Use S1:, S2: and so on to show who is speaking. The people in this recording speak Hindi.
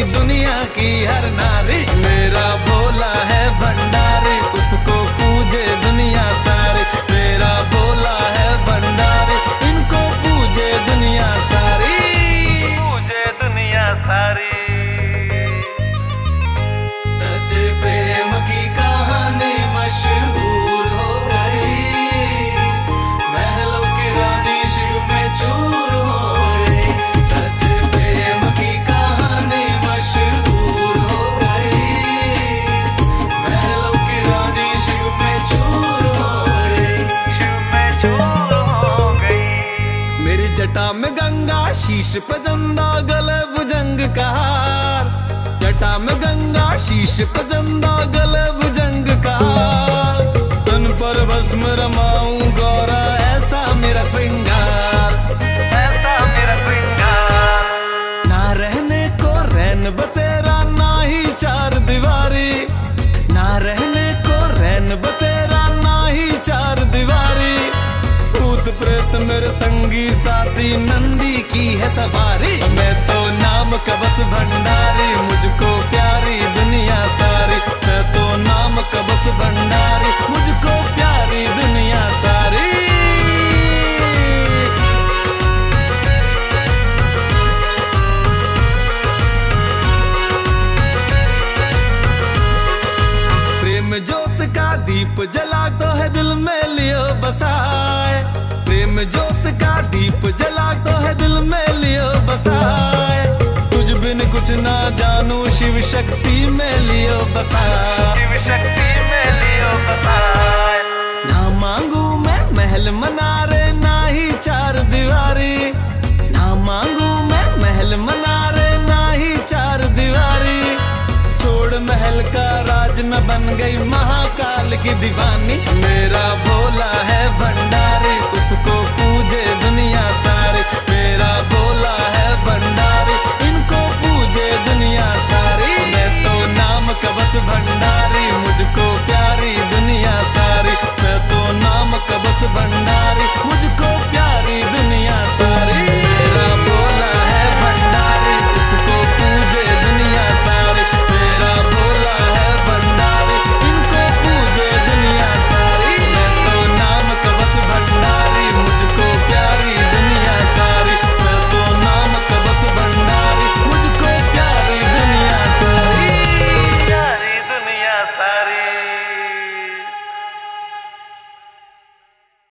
S1: दुनिया की हर नारी। मेरा भोला है भंडारी, उसको पूजे दुनिया सारी। मेरा भोला है भंडारी, इनको पूजे दुनिया सारी, पूजे दुनिया सारी। सच्चे प्रेम की कहानी मशहूर हो गई, महलों की रानी शिव में चूर हो गई। सच्चे प्रेम की कहानी मशहूर हो गई, महलों की रानी शिव में चूर हो गई, शिव में चूर हो गई। मेरी जटा में गंगा, शीश पे चंदा, गले भुजंग का हार। जटा में गंगा, शीश पे चंदा, गले भुजंग का हार। तन पर भस्म रमाऊं गौरा, ऐसा मेरा श्रृंगार, ऐसा मेरा श्रृंगार। ना रहने को रैन बसेरा, ना ही चार दीवारी। ना रहने को रैन बसेरा, ना ही चार दीवारी। भूत प्रेत मेरे संगी साथी, नंदी की है सवारी। मैं तो नाम का बस भंडारी, मुझको प्यारी दुनिया सारी। मैं तो नाम का बस भंडारी, मुझको प्यारी दुनिया सारी। प्रेम ज्योत का दीप जला तो है दिल में लियो बसाए। प्रेम ज्योत का दीप जला तो है दिल में लियो बसाए। तुझ बिन कुछ ना जानू, शिव शक्ति में लियो बसाए, शिव शक्ति में लियो बसाए। ना मांगू मैं महल मनारे, ना ही चार दीवारी। ना मांगू मैं महल मनारे, ना ही चार दीवारी। छोड़ महल का राज, मैं बन गई महाकाल की दीवानी। मेरा भोला है भंडारी, उसको पूजे दुनिया सारी। मेरा भोला है भंडारी, इनको पूजे दुनिया सारी। मैं तो नाम का बस भंडारी।